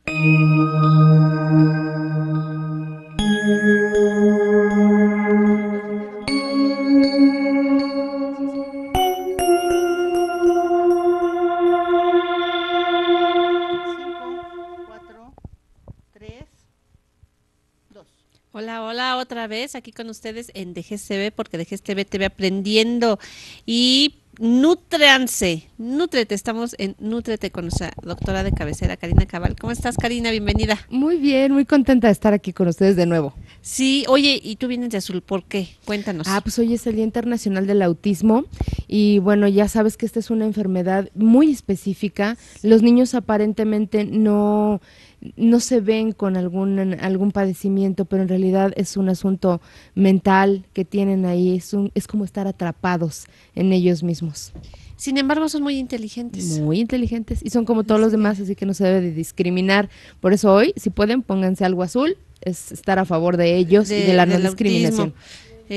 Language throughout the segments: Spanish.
Hola, hola, otra vez aquí con ustedes en DGCB, porque DGCB te ve aprendiendo y nútrete, estamos en Nútrete con nuestra doctora de cabecera, Karina Cabal. ¿Cómo estás, Karina? Bienvenida. Muy bien, muy contenta de estar aquí con ustedes de nuevo. Sí, oye, y tú vienes de Azul, ¿por qué? Cuéntanos. Pues hoy es el Día Internacional del Autismo y bueno, ya sabes que esta es una enfermedad muy específica. Los niños aparentemente no se ven con algún padecimiento, pero en realidad es un asunto mental que tienen ahí, es como estar atrapados en ellos mismos. Sin embargo, son muy inteligentes. Muy inteligentes y son como todos los demás, así que no se debe de discriminar. Por eso hoy, si pueden, pónganse algo azul, es estar a favor de ellos y de la no Del discriminación. autismo.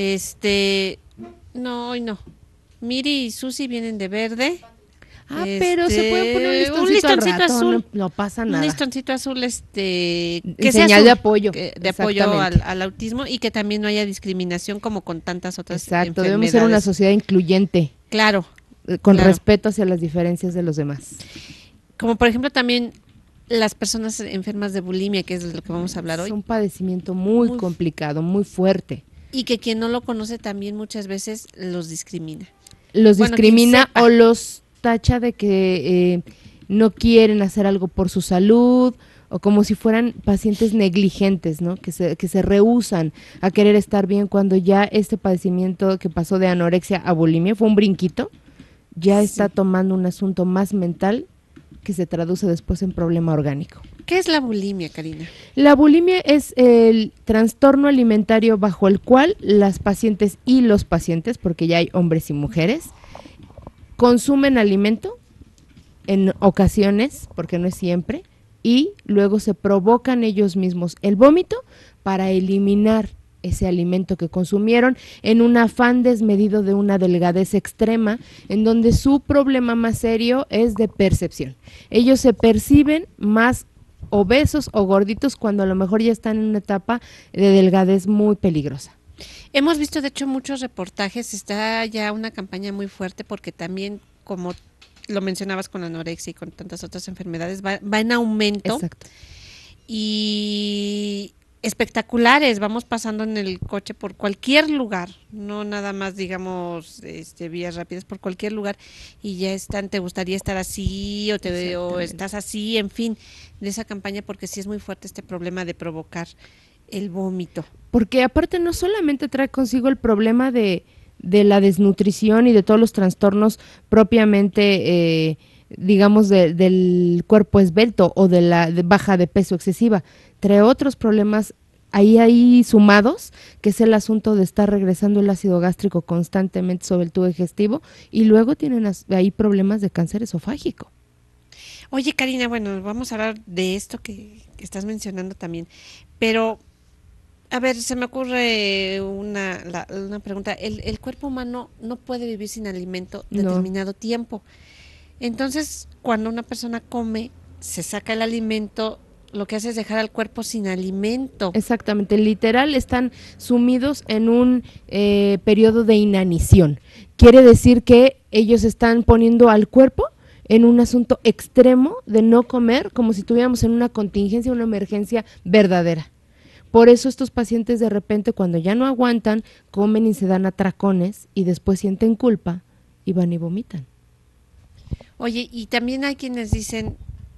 No, hoy no. Miri y Susi vienen de verde. Pero se puede poner un listoncito al rato, azul. no pasa Un nada. listoncito azul, que En sea señal azul, de apoyo. de apoyo al autismo y que también no haya discriminación como con tantas otras Exacto, enfermedades. debemos ser una sociedad incluyente, Claro, con claro. respeto hacia las diferencias de los demás. Como por ejemplo también las personas enfermas de bulimia, que es de lo que vamos a hablar hoy. Es un padecimiento muy complicado, muy fuerte. Y que quien no lo conoce también muchas veces los discrimina. Los discrimina o los tacha de que no quieren hacer algo por su salud o como si fueran pacientes negligentes, ¿no? Que se rehúsan a querer estar bien cuando ya este padecimiento que pasó de anorexia a bulimia fue un brinquito, ya está tomando un asunto más mental que se traduce después en problema orgánico. ¿Qué es la bulimia, Karina? La bulimia es el trastorno alimentario bajo el cual las pacientes y los pacientes, porque ya hay hombres y mujeres, consumen alimento en ocasiones, porque no es siempre, y luego se provocan ellos mismos el vómito para eliminar ese alimento que consumieron en un afán desmedido de una delgadez extrema, en donde su problema más serio es de percepción. Ellos se perciben más obesos o gorditos cuando a lo mejor ya están en una etapa de delgadez muy peligrosa. Hemos visto de hecho muchos reportajes, está ya una campaña muy fuerte porque también, como lo mencionabas con la anorexia y con tantas otras enfermedades, va en aumento. Exacto. Y espectaculares, vamos pasando en el coche por cualquier lugar, no nada más digamos vías rápidas, por cualquier lugar y ya están, te gustaría estar así o estás así, en fin, de esa campaña, porque sí es muy fuerte este problema de provocar el vómito. Porque aparte no solamente trae consigo el problema de la desnutrición y de todos los trastornos propiamente digamos del cuerpo esbelto o de la baja de peso excesiva, trae otros problemas ahí sumados, que es el asunto de estar regresando el ácido gástrico constantemente sobre el tubo digestivo y luego tienen ahí problemas de cáncer esofágico. Oye, Karina, bueno, vamos a hablar de esto que estás mencionando también, pero a ver, se me ocurre una pregunta. El cuerpo humano no puede vivir sin alimento determinado tiempo. Entonces, cuando una persona come, se saca el alimento, lo que hace es dejar al cuerpo sin alimento. Exactamente, literal están sumidos en un periodo de inanición. Quiere decir que ellos están poniendo al cuerpo en un asunto extremo de no comer, como si estuviéramos en una contingencia, una emergencia verdadera. Por eso estos pacientes de repente cuando ya no aguantan, comen y se dan atracones y después sienten culpa y van y vomitan. Oye, y también hay quienes dicen,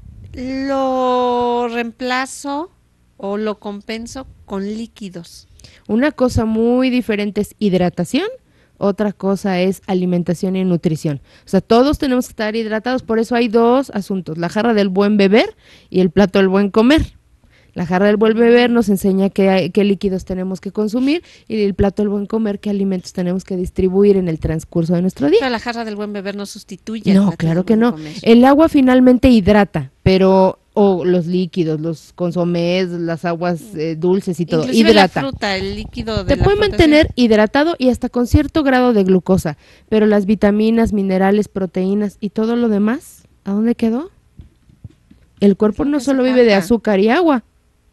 lo reemplazo o lo compenso con líquidos. Una cosa muy diferente es hidratación, otra cosa es alimentación y nutrición. O sea, todos tenemos que estar hidratados, por eso hay dos asuntos, la jarra del buen beber y el plato del buen comer. La jarra del buen beber nos enseña qué líquidos tenemos que consumir y el plato del buen comer qué alimentos tenemos que distribuir en el transcurso de nuestro día. Pero la jarra del buen beber no sustituye. No, claro que no. El agua finalmente hidrata, pero los líquidos, los consomés, las aguas dulces y todo, inclusive hidrata. La fruta, el líquido de te puede mantener hidratado y hasta con cierto grado de glucosa, pero las vitaminas, minerales, proteínas y todo lo demás, ¿a dónde quedó? El cuerpo no solo vive de azúcar y agua.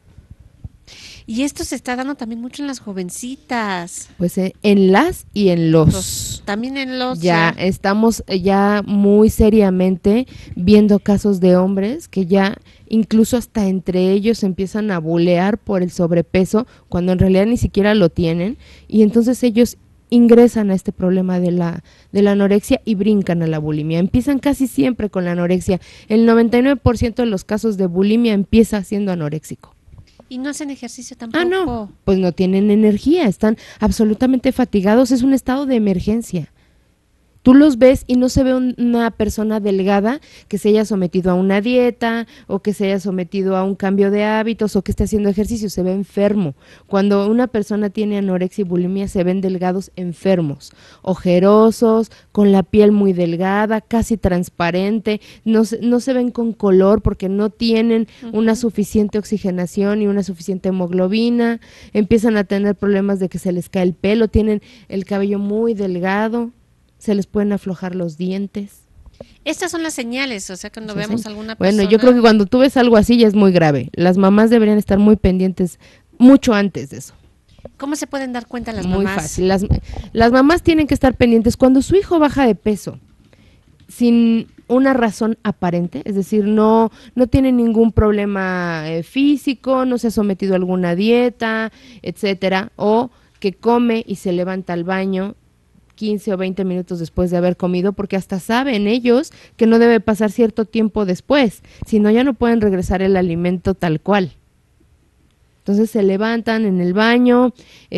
Y esto se está dando también mucho en las jovencitas. Pues en las y en los. También en los. Ya estamos ya muy seriamente viendo casos de hombres que ya incluso hasta entre ellos empiezan a bulear por el sobrepeso cuando en realidad ni siquiera lo tienen, y entonces ellos ingresan a este problema de la anorexia y brincan a la bulimia. Empiezan casi siempre con la anorexia. El 99% de los casos de bulimia empieza siendo anoréxico. Y no hacen ejercicio tampoco. No, pues no tienen energía, están absolutamente fatigados, es un estado de emergencia. Tú los ves y no se ve una persona delgada que se haya sometido a una dieta o que se haya sometido a un cambio de hábitos o que esté haciendo ejercicio, se ve enfermo. Cuando una persona tiene anorexia y bulimia se ven delgados enfermos, ojerosos, con la piel muy delgada, casi transparente, no se ven con color porque no tienen una suficiente oxigenación y una suficiente hemoglobina, empiezan a tener problemas de que se les cae el pelo, tienen el cabello muy delgado. Se les pueden aflojar los dientes. Estas son las señales, o sea, cuando vemos alguna persona... Bueno, yo creo que cuando tú ves algo así ya es muy grave. Las mamás deberían estar muy pendientes mucho antes de eso. ¿Cómo se pueden dar cuenta las mamás? Muy mamás? fácil. Las mamás tienen que estar pendientes cuando su hijo baja de peso, sin una razón aparente, es decir, no tiene ningún problema físico, no se ha sometido a alguna dieta, etcétera, o que come y se levanta al baño 15 o 20 minutos después de haber comido, porque hasta saben ellos que no debe pasar cierto tiempo después, si no ya no pueden regresar el alimento tal cual. Entonces se levantan en el baño,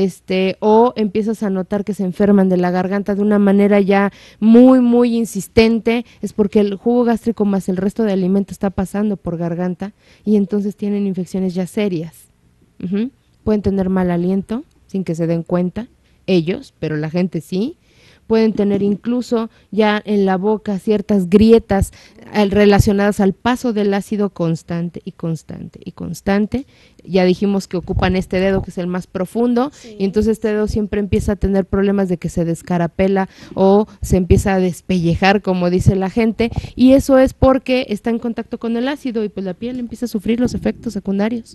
o empiezas a notar que se enferman de la garganta de una manera ya muy, muy insistente, es porque el jugo gástrico más el resto de alimento está pasando por garganta y entonces tienen infecciones ya serias. Pueden tener mal aliento sin que se den cuenta ellos, pero la gente sí. Pueden tener incluso ya en la boca ciertas grietas relacionadas al paso del ácido constante y constante y constante. Ya dijimos que ocupan este dedo que es el más profundo, sí. Y entonces este dedo siempre empieza a tener problemas de que se descarapela o se empieza a despellejar, como dice la gente, y eso es porque está en contacto con el ácido y pues la piel empieza a sufrir los efectos secundarios.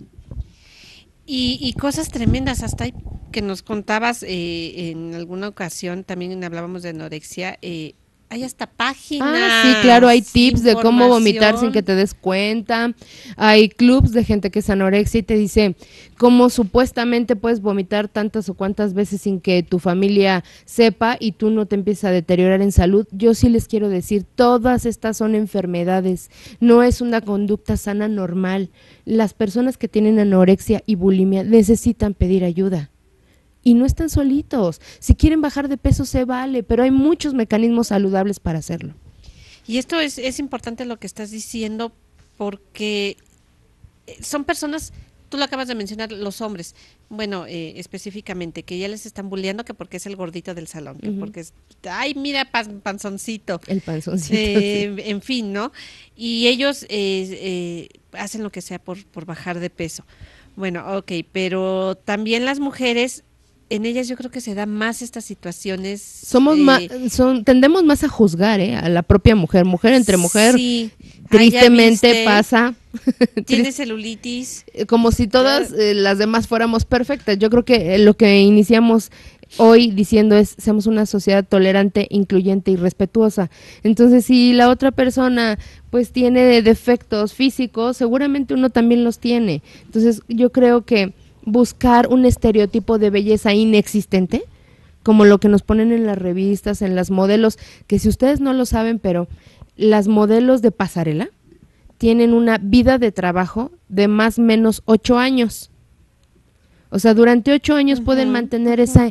Y cosas tremendas, hasta ahí que nos contabas en alguna ocasión, también hablábamos de anorexia, hay hasta páginas. Sí, claro, hay tips de cómo vomitar sin que te des cuenta, hay clubs de gente que es anorexia y te dice cómo supuestamente puedes vomitar tantas o cuantas veces sin que tu familia sepa y tú no te empieces a deteriorar en salud. Yo sí les quiero decir, todas estas son enfermedades, no es una conducta sana normal. Las personas que tienen anorexia y bulimia necesitan pedir ayuda. Y no están solitos. Si quieren bajar de peso se vale, pero hay muchos mecanismos saludables para hacerlo. Y esto es importante lo que estás diciendo porque son personas, tú lo acabas de mencionar, los hombres, bueno, específicamente, que ya les están bulleando que porque es el gordito del salón, que porque es, ay, mira, panzoncito. El panzoncito. Sí. En fin, ¿no? Y ellos hacen lo que sea por bajar de peso. Bueno, ok, pero también las mujeres, en ellas yo creo que se dan más estas situaciones. Tendemos más a juzgar a la propia mujer entre mujer, sí, tristemente pasa. Tiene celulitis. Como si todas las demás fuéramos perfectas. Yo creo que lo que iniciamos hoy diciendo es, seamos una sociedad tolerante, incluyente y respetuosa. Entonces, si la otra persona pues tiene defectos físicos, seguramente uno también los tiene. Entonces, yo creo que buscar un estereotipo de belleza inexistente, como lo que nos ponen en las revistas, en las modelos, que si ustedes no lo saben, pero las modelos de pasarela tienen una vida de trabajo de más o menos 8 años. O sea, durante 8 años pueden mantener esa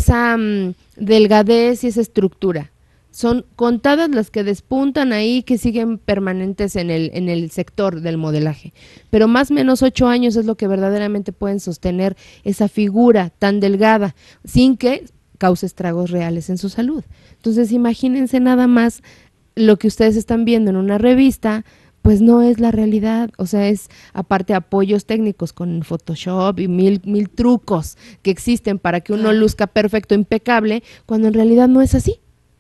delgadez y esa estructura. Son contadas las que despuntan ahí, que siguen permanentes en el sector del modelaje. Pero más o menos 8 años es lo que verdaderamente pueden sostener esa figura tan delgada, sin que cause estragos reales en su salud. Entonces, imagínense nada más lo que ustedes están viendo en una revista, pues no es la realidad. O sea, es aparte apoyos técnicos con Photoshop y mil trucos que existen para que uno luzca perfecto, impecable, cuando en realidad no es así.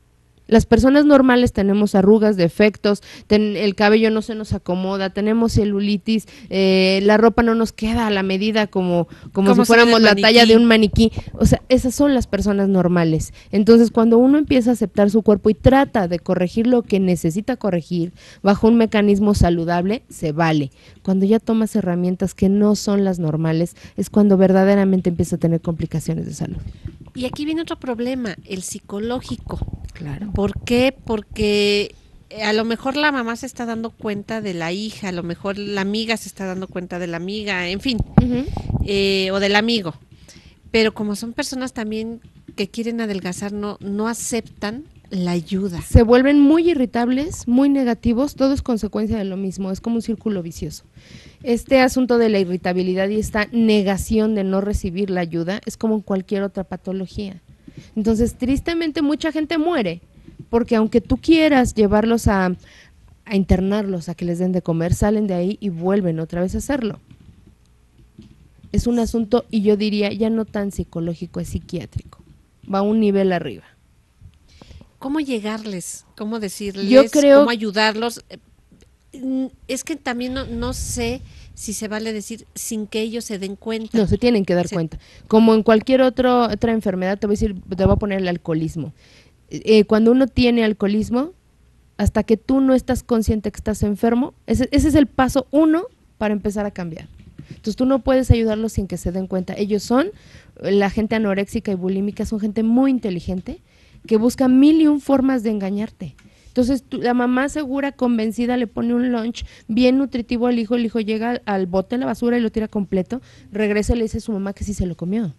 Las personas normales tenemos arrugas, defectos, el cabello no se nos acomoda, tenemos celulitis, la ropa no nos queda a la medida como si fuéramos la talla de un maniquí. O sea, esas son las personas normales. Entonces, cuando uno empieza a aceptar su cuerpo y trata de corregir lo que necesita corregir bajo un mecanismo saludable, se vale. Cuando ya tomas herramientas que no son las normales, es cuando verdaderamente empieza a tener complicaciones de salud. Y aquí viene otro problema, el psicológico. Claro. ¿Por qué? Porque a lo mejor la mamá se está dando cuenta de la hija, a lo mejor la amiga se está dando cuenta de la amiga, en fin, o del amigo. Pero como son personas también que quieren adelgazar, no aceptan la ayuda. Se vuelven muy irritables, muy negativos, todo es consecuencia de lo mismo, es como un círculo vicioso. Este asunto de la irritabilidad y esta negación de no recibir la ayuda es como cualquier otra patología. Entonces, tristemente, mucha gente muere, porque aunque tú quieras llevarlos a internarlos, a que les den de comer, salen de ahí y vuelven otra vez a hacerlo. Es un asunto, y yo diría, ya no tan psicológico, es psiquiátrico. Va a un nivel arriba. ¿Cómo llegarles? ¿Cómo decirles? Yo creo, ¿cómo ayudarlos? Es que también no sé si se vale decir sin que ellos se den cuenta. No, se tienen que dar cuenta. Como en cualquier otra enfermedad, te voy a poner el alcoholismo. Cuando uno tiene alcoholismo, hasta que tú no estás consciente que estás enfermo, ese es el paso 1 para empezar a cambiar. Entonces tú no puedes ayudarlos sin que se den cuenta. Ellos la gente anoréxica y bulímica, son gente muy inteligente que busca 1001 formas de engañarte. Entonces la mamá segura, convencida, le pone un lunch bien nutritivo al hijo, el hijo llega al bote de la basura y lo tira completo, regresa y le dice a su mamá que sí se lo comió.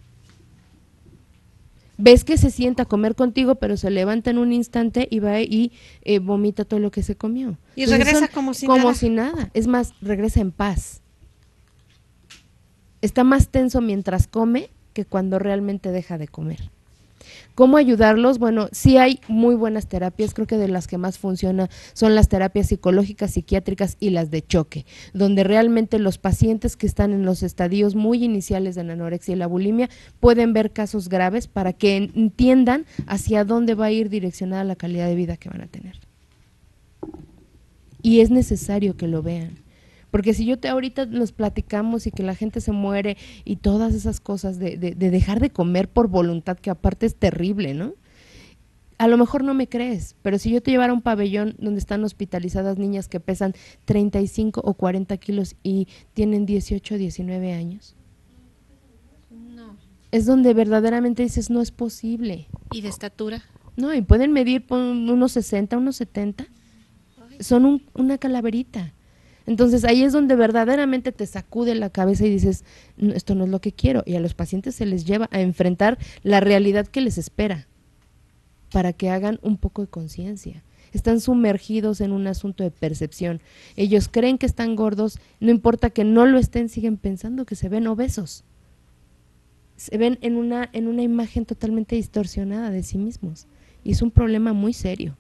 Ves que se sienta a comer contigo, pero se levanta en un instante y va y vomita todo lo que se comió. Y entonces regresa como si nada. Es más, regresa en paz. Está más tenso mientras come que cuando realmente deja de comer. ¿Cómo ayudarlos? Bueno, sí hay muy buenas terapias, creo que de las que más funciona son las terapias psicológicas, psiquiátricas y las de choque, donde realmente los pacientes que están en los estadios muy iniciales de la anorexia y la bulimia pueden ver casos graves para que entiendan hacia dónde va a ir direccionada la calidad de vida que van a tener. Y es necesario que lo vean. Porque si ahorita nos platicamos y que la gente se muere y todas esas cosas de dejar de comer por voluntad, que aparte es terrible, ¿no? A lo mejor no me crees, pero si yo te llevara a un pabellón donde están hospitalizadas niñas que pesan 35 o 40 kilos y tienen 18 o 19 años, no. Es donde verdaderamente dices, no es posible. ¿Y de estatura? No, y pueden medir unos 60, unos 70, son una calaverita. Entonces ahí es donde verdaderamente te sacude la cabeza y dices, no, esto no es lo que quiero, y a los pacientes se les lleva a enfrentar la realidad que les espera para que hagan un poco de conciencia. Están sumergidos en un asunto de percepción. Ellos creen que están gordos, no importa que no lo estén, siguen pensando que se ven obesos. Se ven en una imagen totalmente distorsionada de sí mismos, y es un problema muy serio.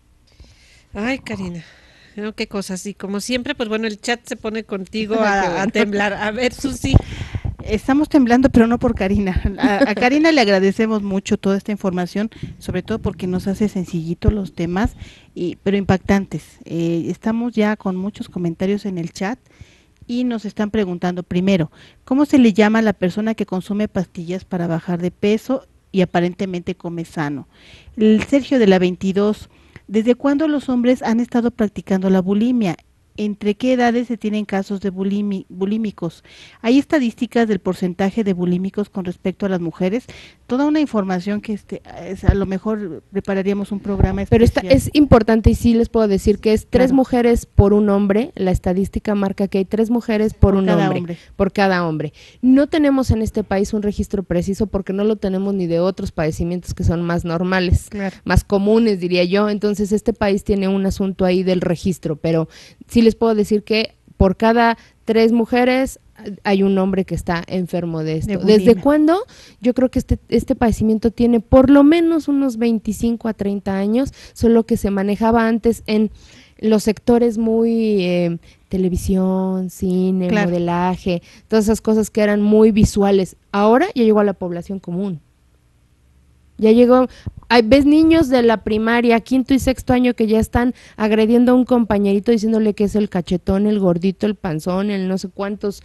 Ay, Karina. No, qué cosas, y como siempre, pues bueno, el chat se pone contigo a temblar. A ver, Susi. Estamos temblando, pero no por Karina. A Karina le agradecemos mucho toda esta información, sobre todo porque nos hace sencillito los temas, pero impactantes. Estamos ya con muchos comentarios en el chat y nos están preguntando, primero, ¿cómo se le llama a la persona que consume pastillas para bajar de peso y aparentemente come sano? El Sergio de la 22, ¿desde cuándo los hombres han estado practicando la bulimia? ¿Entre qué edades se tienen casos de bulímicos? ¿Hay estadísticas del porcentaje de bulímicos con respecto a las mujeres? Toda una información que a lo mejor prepararíamos un programa especial. Pero es importante, y sí les puedo decir que es 3 mujeres por un hombre. La estadística marca que hay 3 mujeres por un hombre, por cada hombre. No tenemos en este país un registro preciso porque no lo tenemos ni de otros padecimientos que son más normales, más comunes, diría yo. Entonces este país tiene un asunto ahí del registro, pero sí les puedo decir que por cada 3 mujeres hay un hombre que está enfermo de esto. ¿Desde cuándo? Yo creo que este padecimiento tiene por lo menos unos 25 a 30 años, solo que se manejaba antes en los sectores muy televisión, cine, modelaje, todas esas cosas que eran muy visuales. Ahora ya llegó a la población común. Ya llegó, ves niños de la primaria, quinto y sexto año que ya están agrediendo a un compañerito diciéndole que es el cachetón, el gordito, el panzón, el no sé cuántos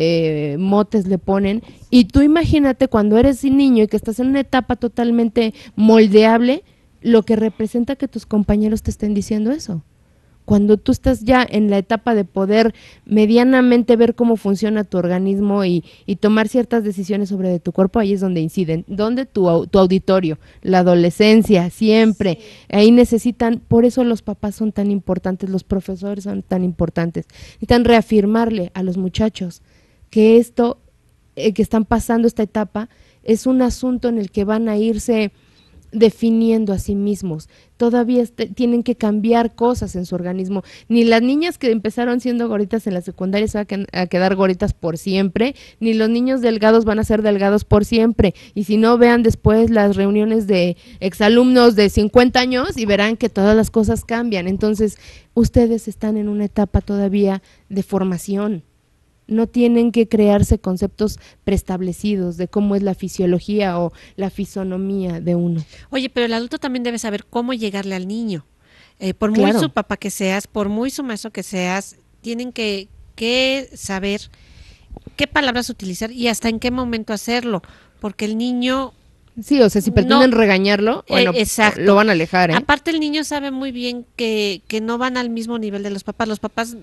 motes le ponen. Y tú imagínate cuando eres niño y que estás en una etapa totalmente moldeable, lo que representa que tus compañeros te estén diciendo eso. Cuando tú estás ya en la etapa de poder medianamente ver cómo funciona tu organismo y tomar ciertas decisiones sobre de tu cuerpo, ahí es donde inciden, donde tu auditorio, la adolescencia, siempre, ahí necesitan, por eso los papás son tan importantes, los profesores son tan importantes, necesitan reafirmarle a los muchachos que esto, que están pasando esta etapa, es un asunto en el que van a irse definiendo a sí mismos, todavía tienen que cambiar cosas en su organismo, ni las niñas que empezaron siendo gorditas en la secundaria se van a quedar gorditas por siempre, ni los niños delgados van a ser delgados por siempre, y si no, vean después las reuniones de exalumnos de 50 años y verán que todas las cosas cambian. Entonces ustedes están en una etapa todavía de formación, no tienen que crearse conceptos preestablecidos de cómo es la fisiología o la fisonomía de uno. Oye, pero el adulto también debe saber cómo llegarle al niño. Por muy Claro. su papá que seas, por muy su maestro que seas, tienen que saber qué palabras utilizar y hasta en qué momento hacerlo, porque el niño... Sí, o sea, si pretenden regañarlo, bueno, exacto. Lo van a alejar, ¿eh? Aparte el niño sabe muy bien que no van al mismo nivel de los papás. Los papás...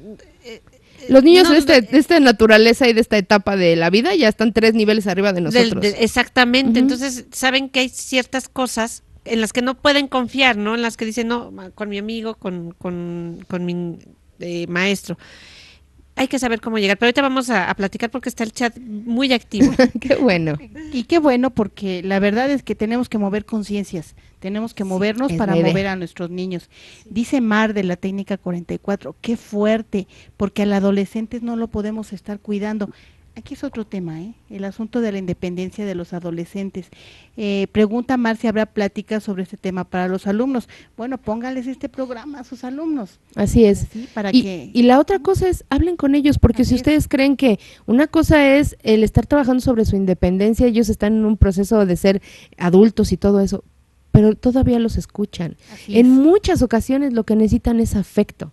los niños de esta naturaleza y de esta etapa de la vida ya están 3 niveles arriba de nosotros. Exactamente, entonces saben que hay ciertas cosas en las que no pueden confiar, ¿no? En las que dicen, no, con mi amigo, con mi maestro. Hay que saber cómo llegar, pero ahorita vamos a platicar porque está el chat muy activo. Qué bueno. Y qué bueno, porque la verdad es que tenemos que mover conciencias, tenemos que movernos para mover a nuestros niños. Dice Mar de la técnica 44, qué fuerte, porque al adolescente no lo podemos estar cuidando. Aquí es otro tema, el asunto de la independencia de los adolescentes. Pregunta Mar si habrá pláticas sobre este tema para los alumnos. Bueno, póngales este programa a sus alumnos. Así es. ¿Sí? Para y la otra cosa es, hablen con ellos, porque si ustedes creen que una cosa es el estar trabajando sobre su independencia, ellos están en un proceso de ser adultos y todo eso, pero todavía los escuchan. En muchas ocasiones lo que necesitan es afecto.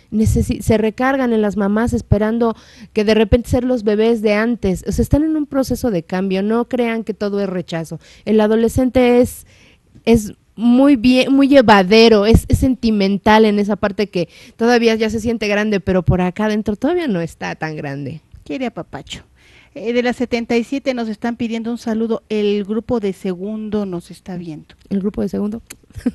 Se recargan en las mamás esperando que de repente ser los bebés de antes, o sea, están en un proceso de cambio, no crean que todo es rechazo. El adolescente es muy bien, muy llevadero, es sentimental en esa parte que todavía ya se siente grande, pero por acá adentro todavía no está tan grande. Quiere apapacho. De las 77 nos están pidiendo un saludo, el grupo de segundo nos está viendo. ¿El grupo de segundo?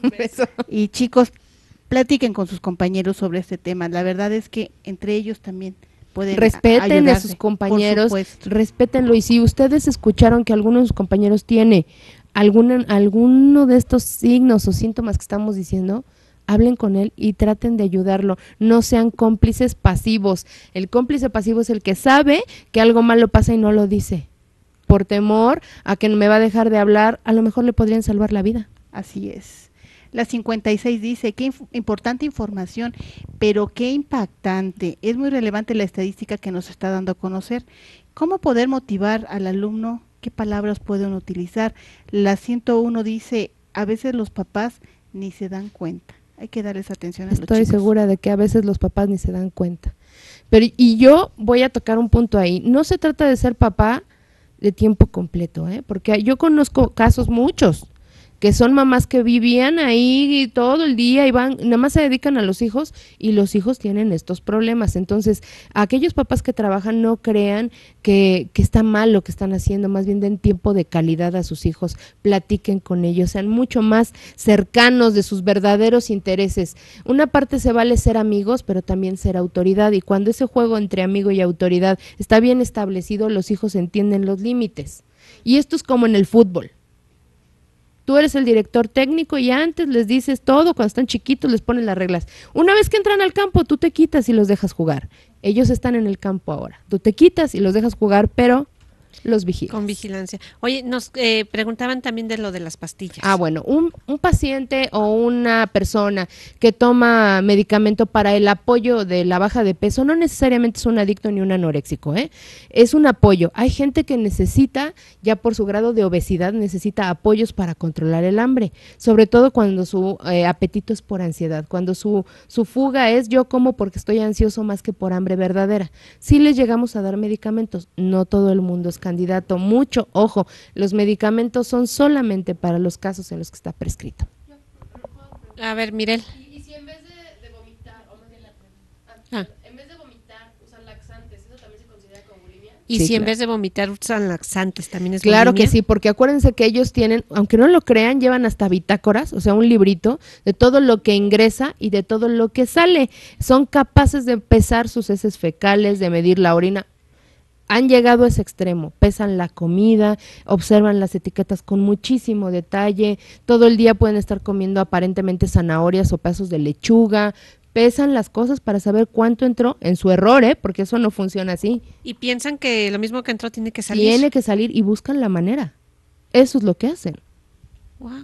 Y chicos, platiquen con sus compañeros sobre este tema. La verdad es que entre ellos también pueden respeten ayudarse, a sus compañeros, respétenlo. Y si ustedes escucharon que alguno de sus compañeros tiene alguno de estos signos o síntomas que estamos diciendo, hablen con él y traten de ayudarlo. No sean cómplices pasivos. El cómplice pasivo es el que sabe que algo malo pasa y no lo dice. Por temor a que me va a dejar de hablar, a lo mejor le podrían salvar la vida. Así es. La 56 dice, qué importante información, pero qué impactante. Es muy relevante la estadística que nos está dando a conocer. ¿Cómo poder motivar al alumno? ¿Qué palabras pueden utilizar? La 101 dice, a veces los papás ni se dan cuenta. Hay que darles atención a los chicos. Estoy segura de que a veces los papás ni se dan cuenta. Y yo voy a tocar un punto ahí. No se trata de ser papá de tiempo completo, porque yo conozco casos muchos que son mamás que vivían ahí todo el día y van, nada más se dedican a los hijos y los hijos tienen estos problemas. Entonces, aquellos papás que trabajan no crean que está mal lo que están haciendo, más bien den tiempo de calidad a sus hijos, platiquen con ellos, sean mucho más cercanos de sus verdaderos intereses. Una parte se vale ser amigos, pero también ser autoridad, y cuando ese juego entre amigo y autoridad está bien establecido, los hijos entienden los límites. Y esto es como en el fútbol. Tú eres el director técnico y antes les dices todo, cuando están chiquitos les pones las reglas. Una vez que entran al campo, tú te quitas y los dejas jugar. Ellos están en el campo ahora. Tú te quitas y los dejas jugar, pero los vigilas. Con vigilancia. Oye, nos preguntaban también de lo de las pastillas. Ah, bueno, un paciente o una persona que toma medicamento para el apoyo de la baja de peso no necesariamente es un adicto ni un anoréxico, ¿eh? Es un apoyo. Hay gente que necesita, ya por su grado de obesidad, necesita apoyos para controlar el hambre, sobre todo cuando su apetito es por ansiedad, cuando su fuga es yo como porque estoy ansioso más que por hambre verdadera. Sí les llegamos a dar medicamentos, no todo el mundo es candidato. Mucho ojo, los medicamentos son solamente para los casos en los que está prescrito. A ver, Mirel. Y si en vez de vomitar, o más bien Ah. en vez de vomitar usan laxantes, ¿eso también se considera como bulimia? Y Sí, si en claro. vez de vomitar usan laxantes, también es Claro bulimia. que sí, porque acuérdense que ellos tienen, aunque no lo crean, llevan hasta bitácoras, o sea, un librito de todo lo que ingresa y de todo lo que sale. Son capaces de pesar sus heces fecales, de medir la orina. Han llegado a ese extremo, pesan la comida, observan las etiquetas con muchísimo detalle, todo el día pueden estar comiendo aparentemente zanahorias o pedazos de lechuga, pesan las cosas para saber cuánto entró en su error, porque eso no funciona así. Y piensan que lo mismo que entró tiene que salir. Tiene que salir y buscan la manera. Eso es lo que hacen. Wow.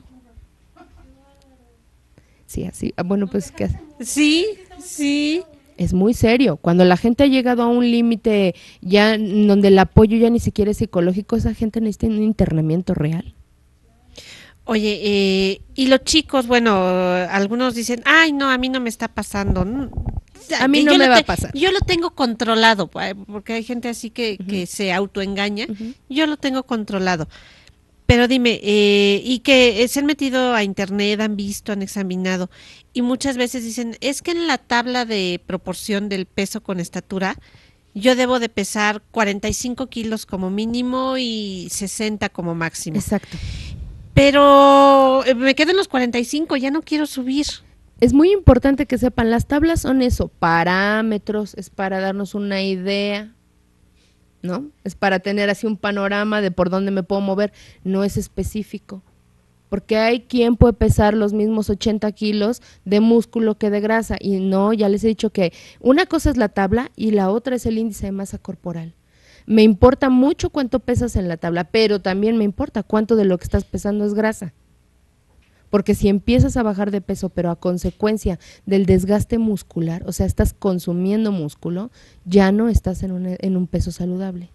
Sí, así. Bueno, pues ¿qué hace? Sí, sí. Es muy serio. Cuando la gente ha llegado a un límite ya donde el apoyo ya ni siquiera es psicológico, esa gente necesita un internamiento real. Oye, y los chicos, bueno, algunos dicen, ay, no, a mí no me está pasando. A mí no Yo me lo va a pasar. Yo lo tengo controlado, porque hay gente así que se autoengaña. Yo lo tengo controlado. Pero dime, y que se han metido a internet, han visto, han examinado, y muchas veces dicen, es que en la tabla de proporción del peso con estatura, yo debo de pesar 45 kilos como mínimo y 60 como máximo. Exacto. Pero me quedo en los 45, ya no quiero subir. Es muy importante que sepan, las tablas son eso, parámetros, es para darnos una idea, ¿no? Es para tener así un panorama de por dónde me puedo mover, no es específico. Porque hay quien puede pesar los mismos 80 kilos de músculo que de grasa, y no, ya les he dicho que una cosa es la tabla y la otra es el índice de masa corporal. Me importa mucho cuánto pesas en la tabla, pero también me importa cuánto de lo que estás pesando es grasa. Porque si empiezas a bajar de peso, pero a consecuencia del desgaste muscular, o sea, estás consumiendo músculo, ya no estás en un peso saludable.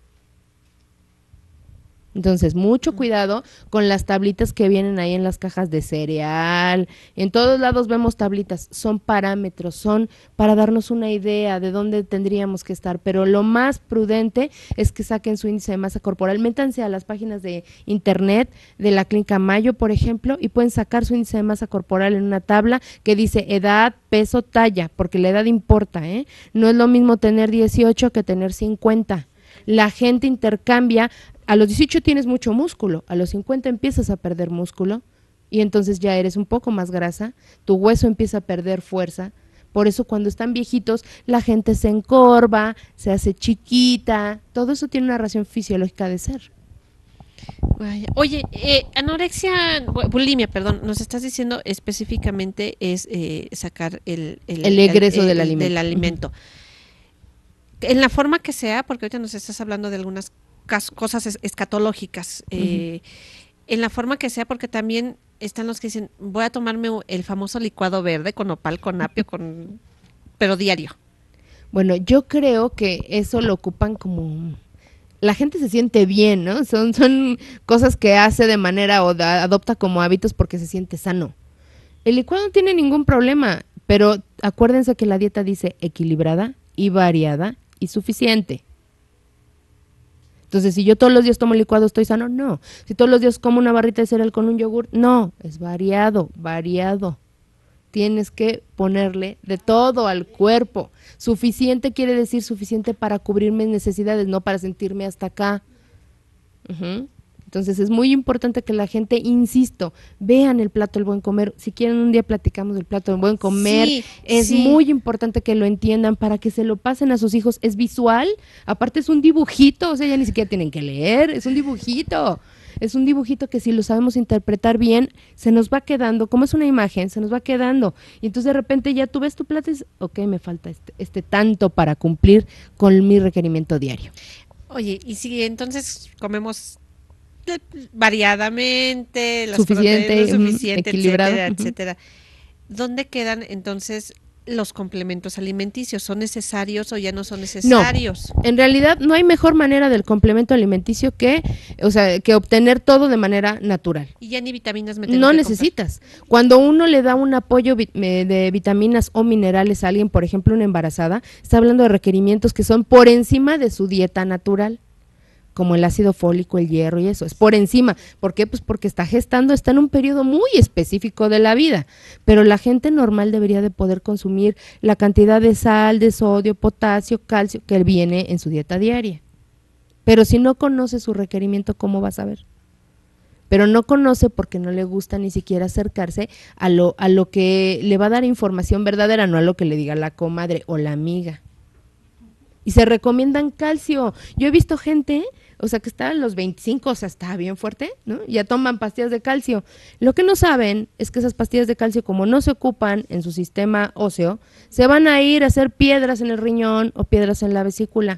Entonces, mucho cuidado con las tablitas que vienen ahí en las cajas de cereal. En todos lados vemos tablitas, son parámetros, son para darnos una idea de dónde tendríamos que estar, pero lo más prudente es que saquen su índice de masa corporal. Métanse a las páginas de internet de la Clínica Mayo, por ejemplo, y pueden sacar su índice de masa corporal en una tabla que dice edad, peso, talla, porque la edad importa, ¿eh? No es lo mismo tener 18 que tener 50. La gente intercambia. A los 18 tienes mucho músculo, a los 50 empiezas a perder músculo y entonces ya eres un poco más grasa, tu hueso empieza a perder fuerza. Por eso cuando están viejitos la gente se encorva, se hace chiquita, todo eso tiene una razón fisiológica de ser. Vaya. Oye, bulimia, perdón, nos estás diciendo específicamente es sacar el egreso del alimento. Del alimento. En la forma que sea, porque ahorita nos estás hablando de algunas cosas escatológicas, en la forma que sea, porque también están los que dicen, voy a tomarme el famoso licuado verde con nopal, con apio, pero diario. Bueno, yo creo que eso lo ocupan como... La gente se siente bien, ¿no? Son cosas que hace de manera o adopta como hábitos porque se siente sano. El licuado no tiene ningún problema, pero acuérdense que la dieta dice equilibrada y variada y suficiente. Entonces, si yo todos los días tomo licuado, ¿estoy sano? No. Si todos los días como una barrita de cereal con un yogur, no. Es variado, variado. Tienes que ponerle de todo al cuerpo. Suficiente quiere decir suficiente para cubrir mis necesidades, no para sentirme hasta acá. Entonces, es muy importante que la gente, insisto, vean el plato del buen comer. Si quieren, un día platicamos del plato del buen comer. Sí, es muy importante que lo entiendan para que se lo pasen a sus hijos. Es visual, aparte es un dibujito, o sea, ya ni siquiera tienen que leer, es un dibujito. Es un dibujito que si lo sabemos interpretar bien, se nos va quedando, como es una imagen, se nos va quedando. Y entonces de repente ya tú ves tu plato y dices, ok, me falta este tanto para cumplir con mi requerimiento diario. Oye, y si entonces comemos variadamente, Suficiente, lo suficiente, equilibrado. etcétera, etcétera, ¿dónde quedan entonces los complementos alimenticios? ¿Son necesarios o ya no son necesarios? No, en realidad no hay mejor manera del complemento alimenticio que, o sea, que obtener todo de manera natural. Y ya ni vitaminas me tengo No que necesitas. Cuando uno le da un apoyo de vitaminas o minerales a alguien, por ejemplo, una embarazada, está hablando de requerimientos que son por encima de su dieta natural, como el ácido fólico, el hierro y eso, es por encima. ¿Por qué? Pues porque está gestando, está en un periodo muy específico de la vida, pero la gente normal debería de poder consumir la cantidad de sal, de sodio, potasio, calcio que viene en su dieta diaria. Pero si no conoce su requerimiento, ¿cómo va a saber? Pero no conoce porque no le gusta ni siquiera acercarse a lo que le va a dar información verdadera, no a lo que le diga la comadre o la amiga. Y se recomiendan calcio. Yo he visto gente, o sea, que está en los 25, o sea, está bien fuerte, ¿no? Ya toman pastillas de calcio. Lo que no saben es que esas pastillas de calcio, como no se ocupan en su sistema óseo, se van a ir a hacer piedras en el riñón o piedras en la vesícula.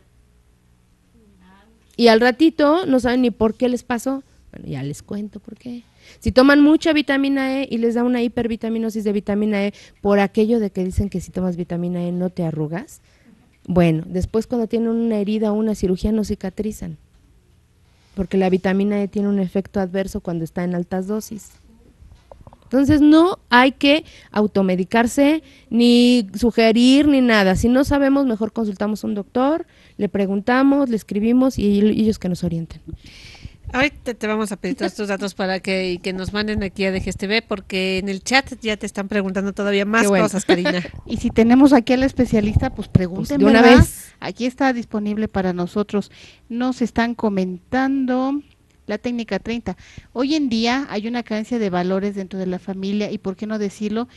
Y al ratito no saben ni por qué les pasó. Bueno, ya les cuento por qué. Si toman mucha vitamina E y les da una hipervitaminosis de vitamina E por aquello de que dicen que si tomas vitamina E no te arrugas, bueno, después cuando tienen una herida o una cirugía no cicatrizan, porque la vitamina E tiene un efecto adverso cuando está en altas dosis. Entonces no hay que automedicarse, ni sugerir, ni nada. Si no sabemos, mejor consultamos a un doctor, le preguntamos, le escribimos y ellos que nos orienten. Ahorita te vamos a pedir todos tus datos para que nos manden aquí a DGSTV, porque en el chat ya te están preguntando todavía más cosas, Karina. Y si tenemos aquí al especialista, pues pregunten, de una ¿verdad? vez. Aquí está disponible para nosotros. Nos están comentando la técnica 30. Hoy en día hay una carencia de valores dentro de la familia y, por qué no decirlo,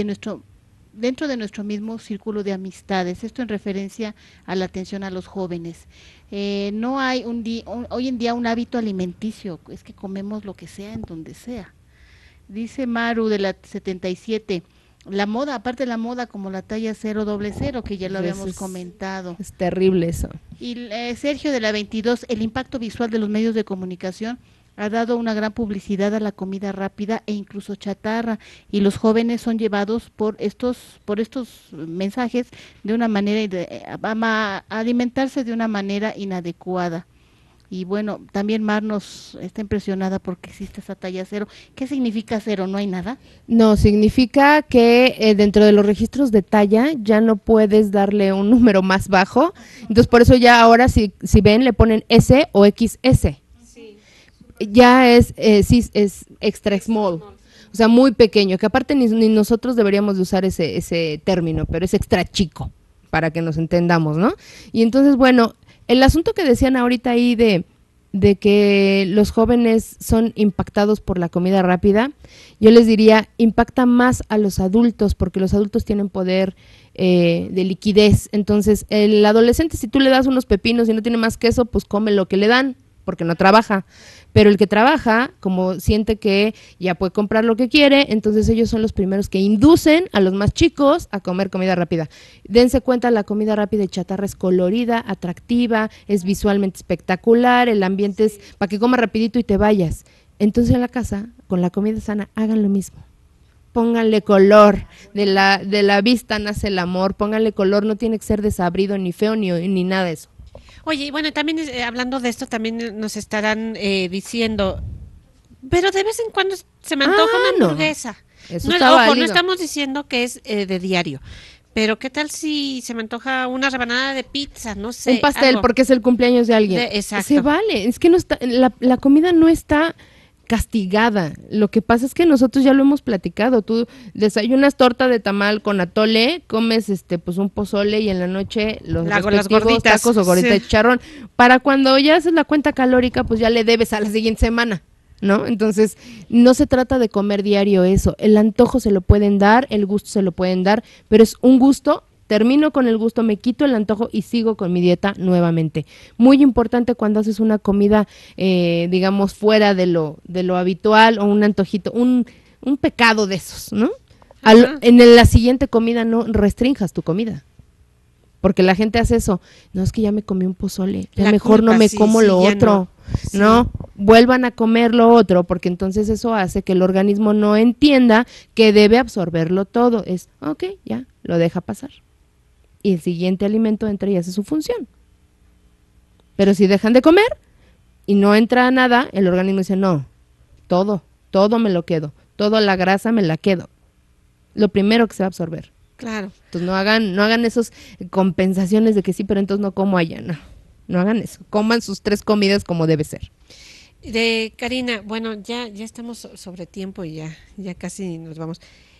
dentro de nuestro mismo círculo de amistades. Esto en referencia a la atención a los jóvenes. No hay hoy en día un hábito alimenticio, es que comemos lo que sea en donde sea. Dice Maru de la 77, la moda, aparte de la moda como la talla 000, que ya lo habíamos comentado. Es terrible eso. Y Sergio de la 22, el impacto visual de los medios de comunicación ha dado una gran publicidad a la comida rápida e incluso chatarra, y los jóvenes son llevados por estos mensajes de una manera a alimentarse de una manera inadecuada. Y bueno, también Mar nos está impresionada porque existe esa talla 0. ¿Qué significa 0? ¿No hay nada? No, significa que dentro de los registros de talla ya no puedes darle un número más bajo. Entonces, por eso ya ahora si ven le ponen S o XS. Sí. Ya es extra small. O sea, muy pequeño, que aparte ni nosotros deberíamos de usar ese término, pero es extra chico, para que nos entendamos, ¿no? Y entonces, bueno, el asunto que decían ahorita ahí de que los jóvenes son impactados por la comida rápida, yo les diría, impacta más a los adultos, porque los adultos tienen poder de liquidez. Entonces, el adolescente, si tú le das unos pepinos y no tiene más queso, pues come lo que le dan, porque no trabaja. Pero el que trabaja, como siente que ya puede comprar lo que quiere, entonces ellos son los primeros que inducen a los más chicos a comer comida rápida. Dense cuenta, la comida rápida y chatarra es colorida, atractiva, es visualmente espectacular, el ambiente es para que comas rapidito y te vayas. Entonces en la casa, con la comida sana, hagan lo mismo. Pónganle color, de la vista nace el amor, pónganle color, no tiene que ser desabrido, ni feo, ni nada de eso. Oye, y bueno, también hablando de esto, también nos estarán diciendo, pero de vez en cuando se me antoja una hamburguesa. Eso no, está ojo, válido. no estamos diciendo que es de diario, pero ¿qué tal si se me antoja una rebanada de pizza? No sé. Un pastel, algo. porque es el cumpleaños de alguien. Exacto. Se vale, es que no está, la comida no está castigada. Lo que pasa es que nosotros ya lo hemos platicado. Tú desayunas torta de tamal con atole, comes pues un pozole y en la noche los respectivos tacos o gorditas de chicharrón. Para cuando ya haces la cuenta calórica, pues ya le debes a la siguiente semana, ¿no? Entonces, no se trata de comer diario eso. El antojo se lo pueden dar, el gusto se lo pueden dar, pero es un gusto. Termino con el gusto, me quito el antojo y sigo con mi dieta nuevamente. Muy importante cuando haces una comida, digamos, fuera de lo habitual, o un antojito, un pecado de esos, ¿no? En la siguiente comida no restrinjas tu comida. porque la gente hace eso. No, es que ya me comí un pozole, ya La mejor culpa, no me sí, como sí, lo ya otro. no. Sí. No, vuelvan a comer lo otro, porque entonces eso hace que el organismo no entienda que debe absorberlo todo. Es, ok, ya, lo deja pasar. Y el siguiente alimento entra y hace su función. Pero si dejan de comer y no entra nada, el organismo dice, no, todo me lo quedo, toda la grasa me la quedo. Lo primero que se va a absorber. Claro. Entonces no hagan esos compensaciones de que sí, pero entonces no como allá, no hagan eso. Coman sus 3 comidas como debe ser. De Karina, bueno, ya estamos sobre tiempo y ya casi nos vamos.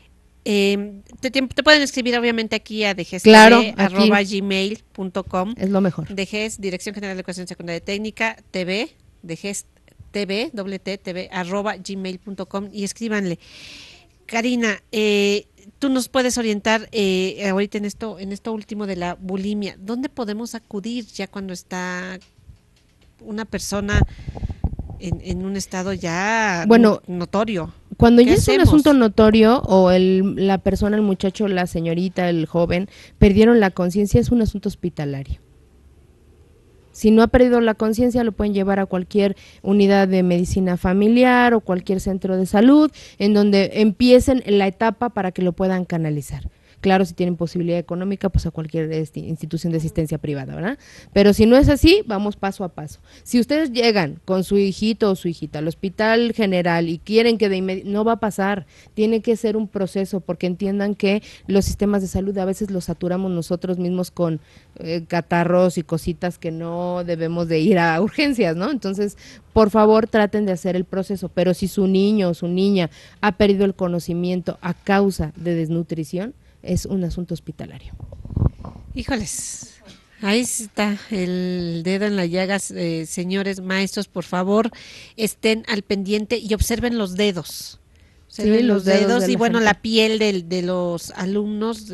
Te pueden escribir obviamente aquí a Claro, aquí degestv@gmail.com. es lo mejor. Degest, Dirección General de Educación Secundaria Técnica, TV, Degest TV, TV, @gmail.com, y escríbanle. Karina, tú nos puedes orientar ahorita en esto último de la bulimia. ¿Dónde podemos acudir ya cuando está una persona en un estado ya Bueno, notorio? Cuando ¿Qué ya es un hacemos? asunto notorio o la persona, el muchacho, la señorita, el joven, perdieron la conciencia, es un asunto hospitalario. Si no ha perdido la conciencia, lo pueden llevar a cualquier unidad de medicina familiar o cualquier centro de salud, en donde empiecen la etapa para que lo puedan canalizar. Claro, si tienen posibilidad económica, pues a cualquier institución de asistencia privada, ¿verdad? Pero si no es así, vamos paso a paso. Si ustedes llegan con su hijito o su hijita al hospital general y quieren que de inmediato, no va a pasar, tiene que ser un proceso, porque entiendan que los sistemas de salud a veces los saturamos nosotros mismos con catarros y cositas que no debemos de ir a urgencias, ¿no? Entonces, por favor, traten de hacer el proceso, pero si su niño o su niña ha perdido el conocimiento a causa de desnutrición, es un asunto hospitalario. Híjoles, ahí está el dedo en la llaga, señores maestros, por favor, estén al pendiente y observen los dedos. Observen Sí, los los dedos dedos de y la bueno, gente. la piel de los alumnos,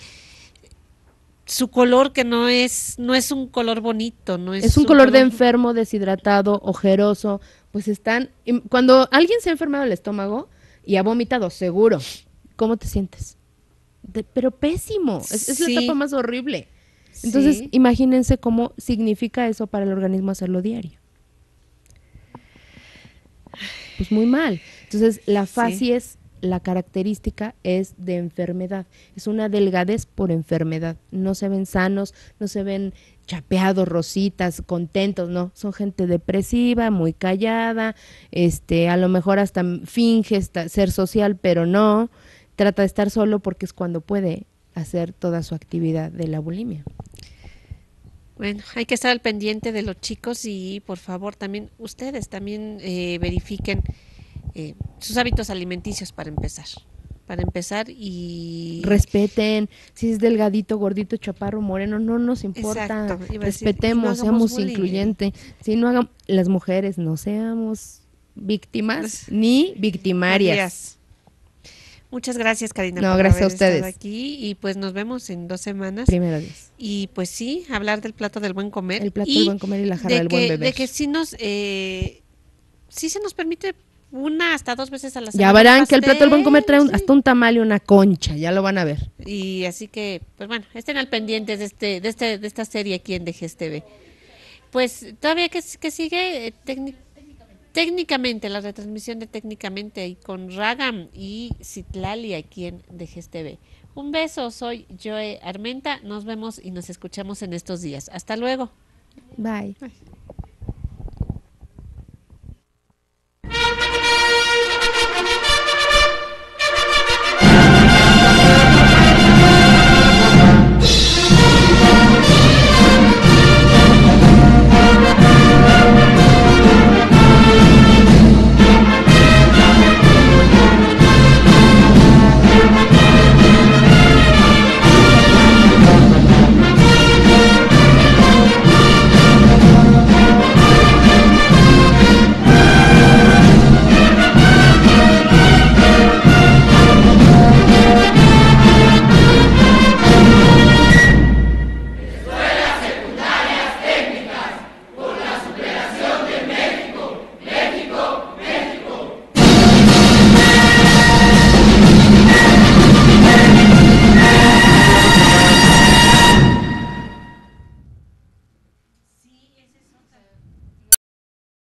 su color que no es un color bonito, no Es es un un color de color. enfermo, deshidratado, ojeroso, pues están, cuando alguien se ha enfermado el estómago y ha vomitado, seguro, ¿cómo te sientes? Pero pésimo, es la etapa Sí, más horrible. Entonces, sí. imagínense cómo significa eso para el organismo hacerlo diario. Pues muy mal. Entonces, la Sí. facies, la característica es de enfermedad. Es una delgadez por enfermedad. No se ven sanos, no se ven chapeados, rositas, contentos, no. Son gente depresiva, muy callada, a lo mejor hasta finge ser social, pero no. Trata de estar solo porque es cuando puede hacer toda su actividad de la bulimia. Bueno, hay que estar al pendiente de los chicos y por favor también ustedes también verifiquen sus hábitos alimenticios para empezar y Respeten, si es delgadito, gordito, chaparro, moreno, no nos importa. exacto, iba a decir, y no Respetemos, hagamos seamos bullying. incluyentes. Si no hagan, las mujeres no seamos víctimas ni victimarias. Marías. Muchas gracias, Karina, No, por gracias a haber estado ustedes. aquí y pues nos vemos en 2 semanas. Primero Dios. Y pues sí, hablar del plato del buen comer. El plato y del buen comer y la jarra del buen beber. de que sí se nos permite 1 hasta 2 veces a la Ya semana. verán que el plato del buen comer trae sí. hasta un tamal y una concha, ya lo van a ver. Y así que, pues bueno, estén al pendiente de esta serie aquí en DGSTV. Pues todavía que sigue técnicamente, la retransmisión de técnicamente ahí con Ragam y Citlali aquí en DGSTV. Un beso, soy Joe Armenta, nos vemos y nos escuchamos en estos días. Hasta luego. Bye. Bye.